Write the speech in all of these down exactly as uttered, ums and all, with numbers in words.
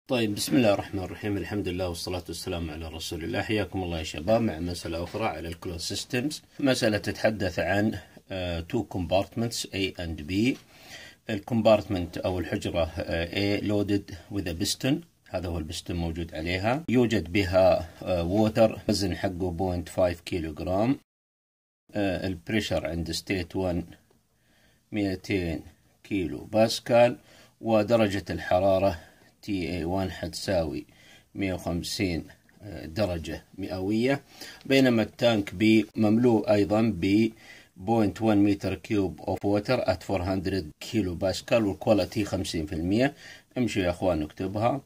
طيب، بسم الله الرحمن الرحيم. الحمد لله والصلاة والسلام على رسول الله. حياكم الله يا شباب مع مسألة أخرى على الكلوز سيستمز. مسألة تتحدث عن uh, two compartments A and B. الكومبارتمنت أو الحجرة uh, A loaded with a piston. هذا هو البستون موجود عليها. يوجد بها ووتر uh, وزن حقه صفر فاصلة خمسة كيلو جرام. uh, البريشر عند ستيت واحد مئتين كيلو باسكال، ودرجة الحرارة تي اي واحد حتساوي مئة وخمسين درجة مئوية، بينما التانك بي مملوء أيضا ب صفر فاصلة واحد متر كيوب اوف ووتر at أربعمئة كيلو باسكال، والكواليتي خمسين بالمئة. امشوا يا اخوان نكتبها.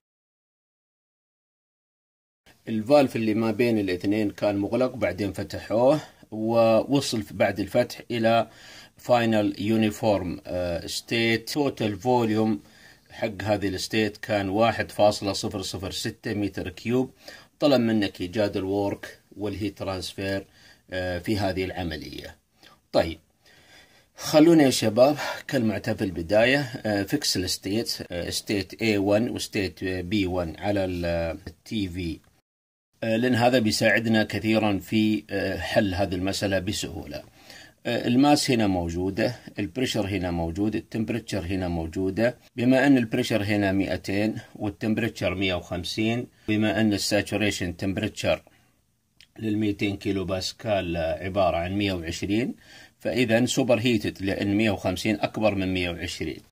الفالف اللي ما بين الاثنين كان مغلق، بعدين فتحوه ووصل بعد الفتح الى فاينل يونيفورم ستيت. توتال فوليوم حق هذه الستيت كان واحد فاصلة صفر صفر ستة متر كيوب. طلب منك ايجاد الورك والهيت ترانسفير في هذه العملية. طيب، خلونا يا شباب كالمعتاد في البداية فيكس الستيت، ستيت إيه واحد وستيت بي واحد على التي في، لأن هذا بيساعدنا كثيرا في حل هذه المسألة بسهولة. الماس هنا موجودة، البريشر هنا موجود، التمبريتشر هنا موجودة. بما أن البريشر هنا مئتين والتمبريتشر مئة وخمسين، بما أن الساتوريشن تمبريتشر لل مئتين كيلو باسكال عبارة عن مئة وعشرين، فإذا سوبر هيتد لأن مئة وخمسين أكبر من مئة وعشرين.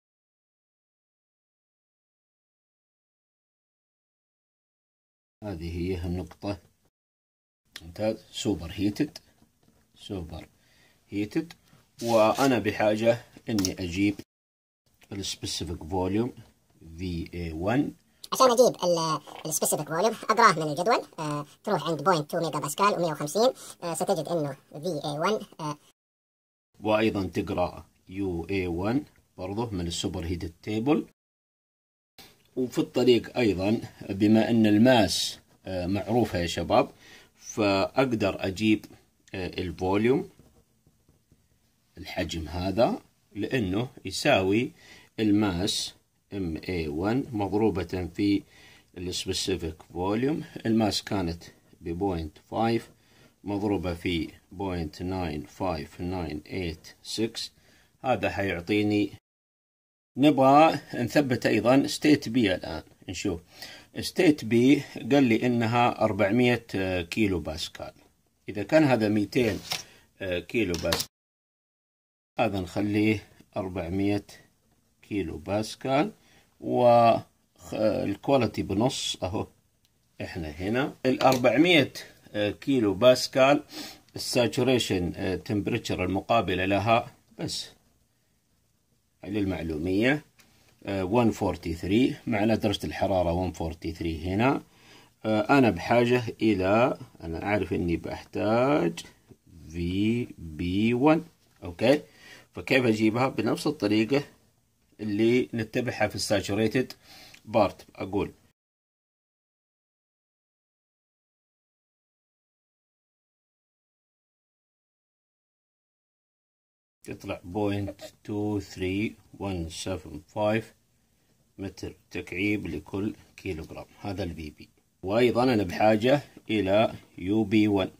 هذه هي النقطة. ممتاز. سوبر هيتد سوبر هيتد وأنا بحاجة إني أجيب السبيسيفيك فوليوم في إيه واحد. عشان أجيب السبيسيفيك فوليوم أقراه من الجدول. آه، تروح عند بوينت اثنين ميجا باسكال و مئة وخمسين، آه، ستجد إنه في إيه واحد. آه، وأيضا تقرأ يو إيه واحد برضه من السوبر هيتد تيبل. وفي الطريق أيضا بما أن الماس آه معروفة يا شباب، فأقدر أجيب آه الفوليوم، الحجم هذا، لأنه يساوي الماس ام اي واحد مضروبة في السبيسيفيك فوليوم. الماس كانت ب بوينت خمسة مضروبة في بوينت تسعة خمسة تسعة ثمانية ستة. هذا حيعطيني. نبغى نثبت أيضا ستيت بي. الآن نشوف ستيت بي، قال لي إنها أربعمئة كيلو باسكال. إذا كان هذا مئتين كيلو باسكال، هذا نخليه أربعمئة كيلو باسكال، والكواليتي بنص اهو. احنا هنا ال أربعمئة كيلو باسكال الساتوريشن تمبريتشر المقابلة لها، بس للمعلومية مئة وثلاثة وأربعين، معنى درجة الحرارة مئة وثلاثة وأربعين هنا. أنا بحاجة إلى، أنا أعرف إني بحتاج في بي واحد. أوكي، فكيف أجيبها؟ بنفس الطريقة اللي نتبعها في الساتوريتد بارت. أقول تطلع بوينت اثنين ثلاثة واحد سبعة خمسة متر تكعيب لكل كيلو جرام. هذا الفي بي. وأيضا أنا بحاجة إلى يو بي واحد،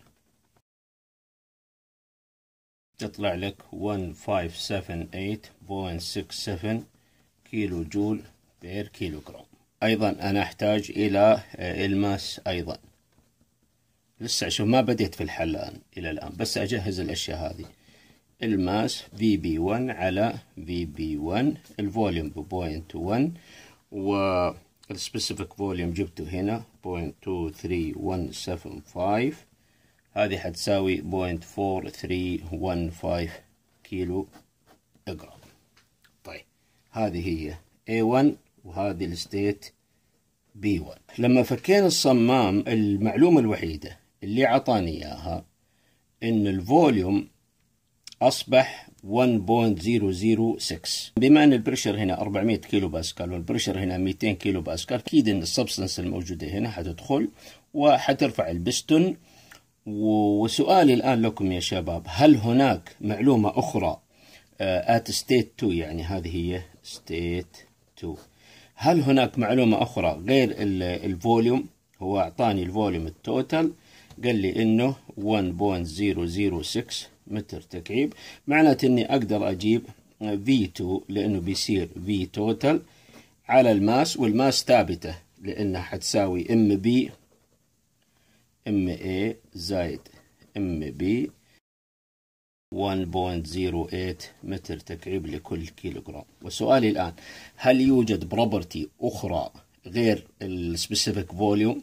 تطلع لك ألف وخمسمئة وسبعة وسبعين فاصلة ستة سبعة كيلو جول بير كيلو جرام. أيضا أنا أحتاج إلى الماس أيضا. لسه شوف ما بديت في الحل الآن إلى الآن، بس أجهز الأشياء هذه. الماس في بي واحد على في بي واحد، الفوليوم بوينت واحد، والسبيسيفيك فوليوم جبته هنا بوينت اثنين ثلاثة واحد سبعة خمسة. هذه حتساوي بوينت أربعة ثلاثة واحد خمسة كيلو جرام. طيب، هذه هي إيه واحد وهذه الستيت بي واحد. لما فكينا الصمام، المعلومة الوحيدة اللي عطاني إياها إن الفوليوم أصبح واحد فاصلة صفر صفر ستة. بما أن البريشر هنا أربعمئة كيلو باسكال والبريشر هنا مئتين كيلو باسكال، أكيد إن السبستنس الموجودة هنا حتدخل وحترفع البستون. وسؤالي الآن لكم يا شباب، هل هناك معلومة أخرى at state اثنين، يعني هذه هي state اثنين، هل هناك معلومة أخرى غير الفوليوم؟ هو أعطاني الفوليوم التوتال، قال لي إنه واحد فاصلة صفر صفر ستة متر تكعيب، معناته إني أقدر أجيب في تو لأنه بيصير في توتال على الماس، والماس ثابتة لأنها حتساوي ام بي ام اي زائد ام بي واحد فاصلة صفر ثمانية متر تكعيب لكل كيلوغرام. وسؤالي الآن، هل يوجد بروبرتي أخرى غير السبيسيفيك فوليوم؟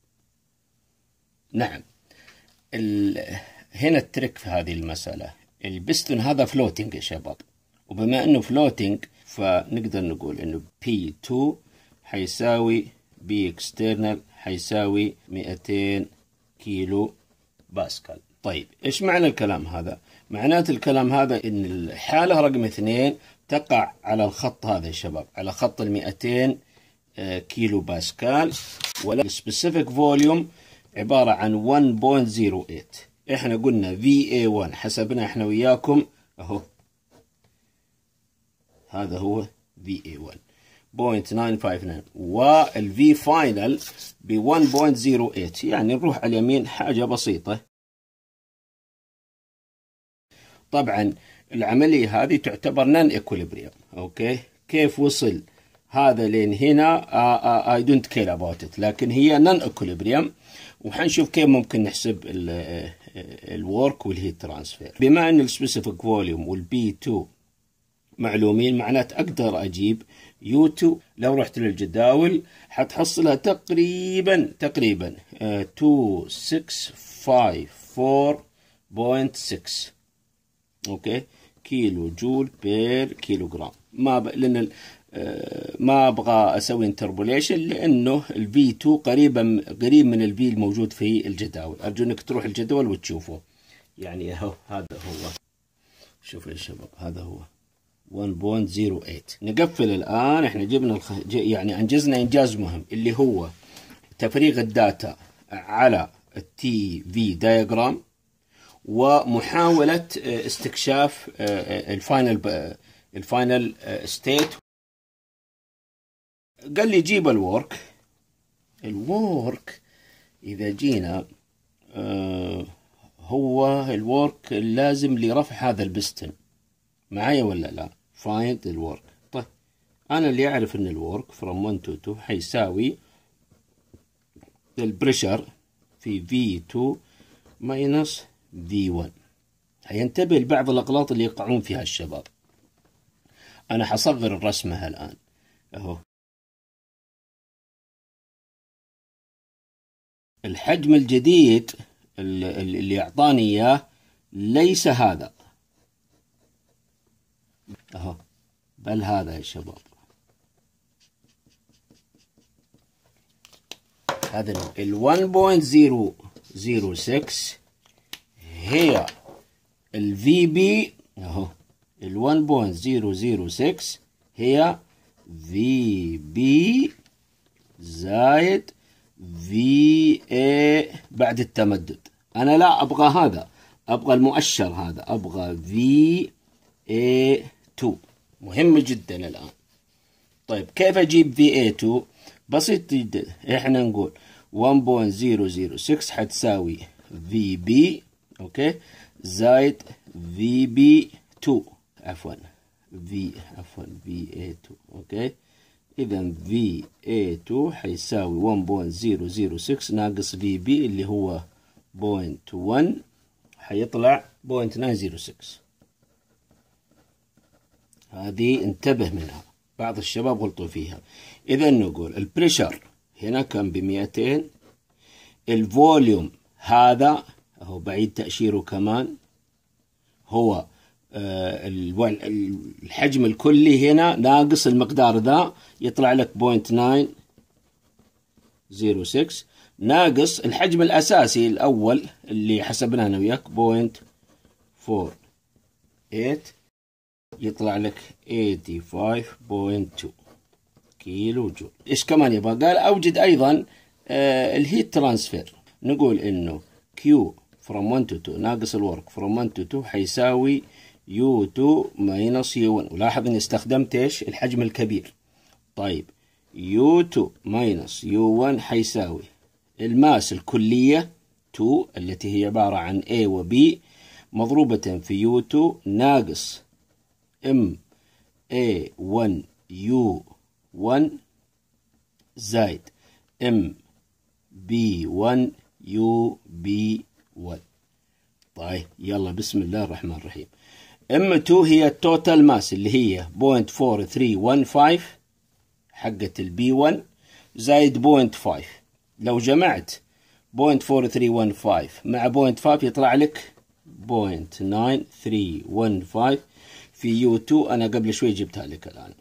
نعم. هنا الترك في هذه المسألة، البستون هذا فلوتنج يا شباب، وبما انه فلوتنج فنقدر نقول انه بي تو حيساوي بي اكسترنال حيساوي مئتين كيلو باسكال. طيب ايش معنى الكلام هذا؟ معناته الكلام هذا ان الحالة رقم اثنين تقع على الخط هذا يا شباب، على خط ال مئتين كيلو باسكال، والسبيسيفيك فوليوم عبارة عن واحد فاصلة صفر ثمانية. احنا قلنا في اي واحد حسبنا احنا وياكم اهو، هذا هو في اي واحد صفر فاصلة تسعمئة وخمسة وتسعين، والفي فاينل ب واحد فاصلة صفر ثمانية، يعني نروح على اليمين حاجة بسيطة. طبعا العملية هذه تعتبر نون ايكوليبريم. اوكي، كيف وصل هذا لين هنا؟ اي دونت كير اباوت ات، لكن هي نون ايكوليبريم، وحنشوف كيف ممكن نحسب الورك والهيت ترانسفير. بما ان السبيسيفيك فوليوم والبي تو معلومين، معناته اقدر اجيب يو تو. لو رحت للجداول حتحصلها تقريبا تقريبا اثنين ستة خمسة أربعة فاصلة ستة، اوكي، كيلو جول بير كيلو جرام. ما ب... لان ما ابغى اسوي انتربوليشن لانه الفي تو قريبا قريب من الفي الموجود في الجداول. ارجو انك تروح الجدول وتشوفه. يعني اهو هذا هو، شوفوا يا شباب هذا هو واحد فاصلة صفر ثمانية. نقفل الان، احنا جبنا الخ... يعني انجزنا انجاز مهم اللي هو تفريغ الداتا على التي في دايجرام، ومحاولة استكشاف الفاينل الفاينل ستيت. قال لي جيب الورك. الورك إذا جينا آه هو الورك اللازم لرفع هذا البستن، معايا ولا لا؟ find الورك. طيب أنا اللي أعرف إن الورك from واحد to two حيساوي البريشر في في تو minus في واحد. هينتبه لبعض الأغلاط اللي يقعون فيها الشباب. أنا حصغر الرسمة الآن أهو. الحجم الجديد اللي أعطاني إياه ليس هذا أهو، بل هذا يا شباب. هذا ال واحد فاصلة صفر صفر ستة هي ال في بي اهو، ال واحد فاصلة صفر صفر ستة هي في بي زائد في اي بعد التمدد. انا لا ابغى هذا، ابغى المؤشر هذا، ابغى في اي تو، مهم جدا الان. طيب كيف اجيب في اي تو؟ بسيط جدا، احنا نقول واحد فاصلة صفر صفر ستة حتساوي في بي اوكي زائد في بي تو عفوا في عفوا في اي تو اوكي. اذا في اي تو حيساوي واحد فاصلة صفر صفر ستة ناقص في بي اللي هو بوينت واحد، حيطلع بوينت تسعمئة وستة. هذه انتبه منها، بعض الشباب غلطوا فيها. اذا نقول البريشر هنا كان ب مئتين، الفوليوم هذا اهو بعيد تأشيره كمان هو آه الحجم الكلي هنا ناقص المقدار ذا يطلع لك بوينت تسعمئة وستة ناقص الحجم الأساسي الأول اللي حسبناه أنا وياك بوينت أربعة ثمانية يطلع لك ثمانية وثمانين فاصلة اثنين كيلو جول. إيش كمان يبغى؟ قال أوجد أيضا آه الهيت ترانسفير. نقول إنه Q from واحد to two ناقص الورك from واحد to two حيساوي يو تو minus يو واحد. ولاحظ إني استخدمت إيش؟ الحجم الكبير. طيب يو تو ماينس يو واحد حيساوي الماس الكلية تو التي هي عبارة عن A و B مضروبة في يو تو ناقص ام A واحد يو واحد زائد ام بي واحد يو بي واحد. طيب يلا بسم الله الرحمن الرحيم. ام تو هي التوتال ماس اللي هي صفر فاصلة أربعة ثلاثة واحد خمسة حقة البي واحد زائد صفر فاصلة خمسة. لو جمعت صفر فاصلة أربعة ثلاثة واحد خمسة مع صفر فاصلة خمسة يطلع لك صفر فاصلة تسعة ثلاثة واحد خمسة في يو تو. أنا قبل شوي جبتها لك الآن.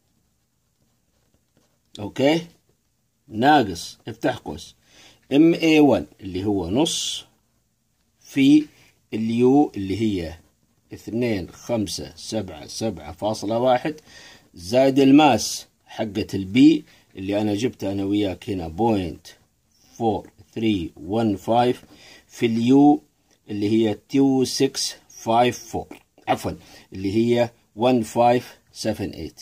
أوكي ناقص افتح قوس ام اي واحد اللي هو نص في اليو اللي هي اثنين خمسة سبعة سبعة فاصلة واحد زائد الماس حقة البي اللي أنا جبتها أنا وياك هنا بوينت فور ثري ون فايف في اليو اللي هي تو سكس فايف فور عفوا اللي هي ون فايف سفن ايت.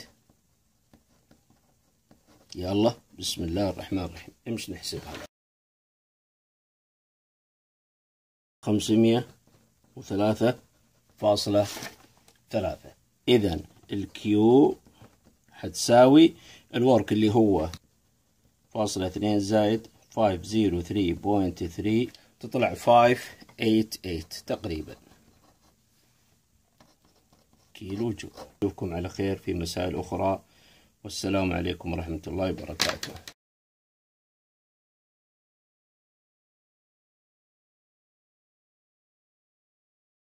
يلا بسم الله الرحمن الرحيم امشي نحسبها. خمسمية وثلاثة فاصلة ثلاثة. إذا الكيو حتساوي الورك اللي هو فاصلة اثنين زائد خمسمية وثلاثة فاصلة ثلاثة تطلع خمسمية وثمانية وثمانين تقريبا كيلو جول. أشوفكم على خير في مسائل أخرى والسلام عليكم ورحمة الله وبركاته.